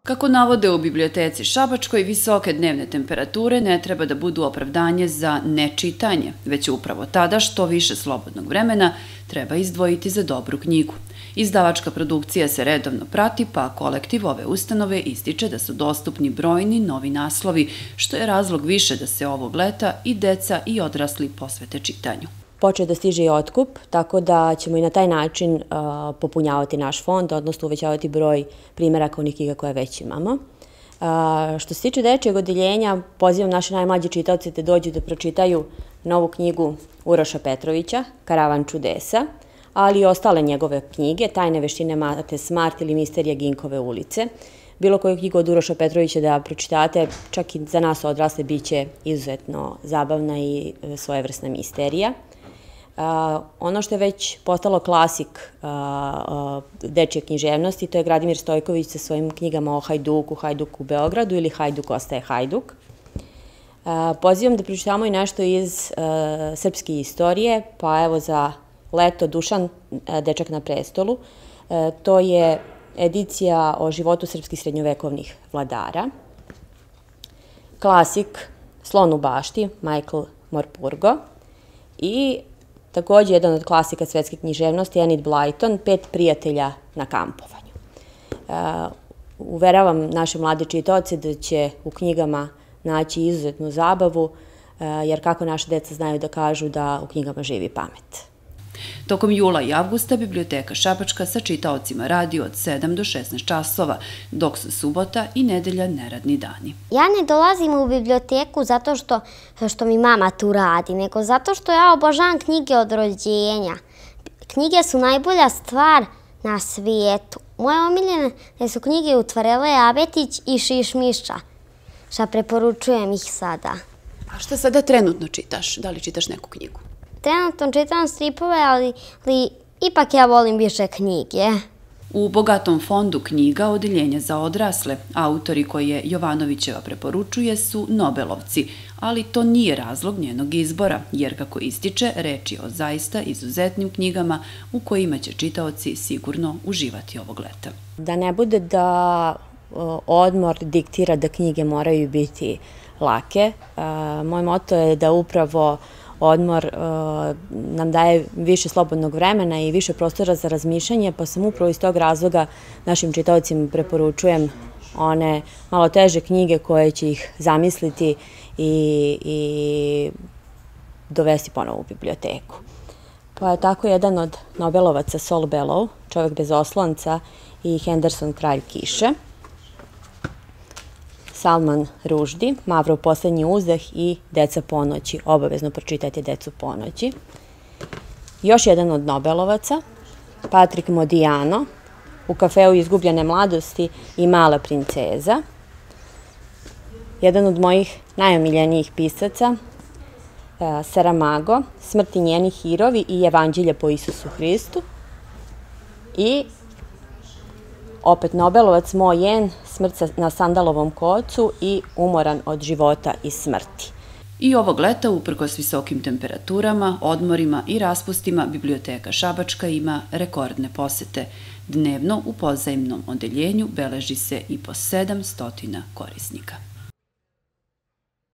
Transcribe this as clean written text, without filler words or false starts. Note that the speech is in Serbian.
Kako navode u biblioteci Šabačkoj, visoke dnevne temperature ne treba da budu opravdanje za nečitanje, već upravo tada što više slobodnog vremena treba izdvojiti za dobru knjigu. Izdavačka produkcija se redovno prati, pa kolektiv ove ustanove ističe da su dostupni brojni novi naslovi, što je razlog više da se ovog leta i deca i odrasli posvete čitanju. Počeo da stiže i otkup, tako da ćemo i na taj način popunjavati naš fond, odnosno uvećavati broj primjeraka onih knjiga koje već imamo. Što se tiče dečijeg odeljenja, pozivam naše najmlađe čitaoce da dođu da pročitaju novu knjigu Uroša Petrovića, Karavan čudesa, ali i ostale njegove knjige, Tajne veštine Mate Smart ili Misterija Ginkove ulice. Bilo koju knjigu od Uroša Petrovića da pročitate, čak i za nas odrasle, bit će izuzetno zabavna i svojevrsna misterija. Ono što je već postalo klasik dečje književnosti, to je Gradimir Stojković sa svojim knjigama o Hajduku, Hajduk u Beogradu ili Hajduk ostaje Hajduk. Pozivam da pročitamo i nešto iz srpske istorije, pa evo za leto Dušan, dečak na prestolu. To je edicija o životu srpskih srednjovekovnih vladara. Klasik Slon u bašti, Michael Morpurgo. I također jedan od klasika svetske književnosti, Enid Blyton, 5 prijatelja na kampovanju. Uveravam naše mlade čitaoce da će u knjigama naći izuzetnu zabavu, jer kako naše deca znaju da kažu da u knjigama živi pamet. Tokom jula i avgusta Biblioteka Šabačka sa čitaocima radi od 7 do 16 časova, dok su subota i nedelja neradni dani. Ja ne dolazim u biblioteku zato što mi mama tu radi, nego zato što ja obožavam knjige od rođenja. Knjige su najbolja stvar na svijetu. Moje omiljene su knjige Utvarele Abetić i Šišmiša, šta preporučujem ih sada. A šta sada trenutno čitaš? Da li čitaš neku knjigu? Trenutno čitam stripove, ali ipak ja volim više knjige. U bogatom fondu knjiga Odeljenja za odrasle, autori koje Jovanovićeva preporučuje su Nobelovci, ali to nije razlog njenog izbora, jer kako ističe, reč je o zaista izuzetnim knjigama u kojima će čitaoci sigurno uživati ovog leta. Da ne bude da odmor diktira da knjige moraju biti lake, moj moto je da upravo odmor nam daje više slobodnog vremena i više prostora za razmišljanje, pa sam upravo iz tog razloga našim čitaocima preporučujem one malo teže knjige koje će ih zamisliti i dovesti ponovo u biblioteku. Pa je tako jedan od Nobelovaca Saul Bellow, Čovjek bez oslonca, i Henderson, Kralj kiše, Salman Ruždi, Mavrov poslednji uzdah i Deca ponoći. Obavezno pročitajte Decu ponoći. Još jedan od Nobelovaca, Patrick Modiano, U kafeu izgubljene mladosti i Mala princeza. Jedan od mojih najomiljenijih pisaca, Saramago, Smrt i njeni hirovi i Evanđelje po Isusu Hristu. I opet Nobelovac Mo Jen, Smrt na sandalovom kocu i Umoran od života i smrti. I ovog leta, uprkos visokim temperaturama, odmorima i raspustima, Biblioteka Šabačka ima rekordne posete. Dnevno u pozajmnom odeljenju beleži se i po 700 korisnika.